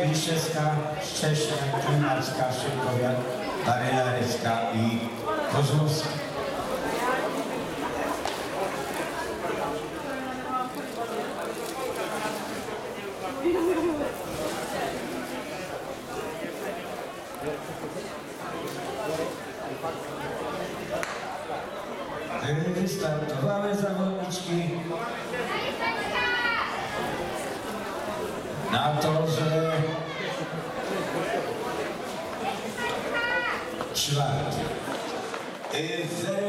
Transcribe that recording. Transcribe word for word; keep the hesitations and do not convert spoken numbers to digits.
Liszewska, Szcześniak, Klinacka, Szybkowiak, Barylarecka i Kozłowska. Wystartowały zawodniczki na torze czwartym.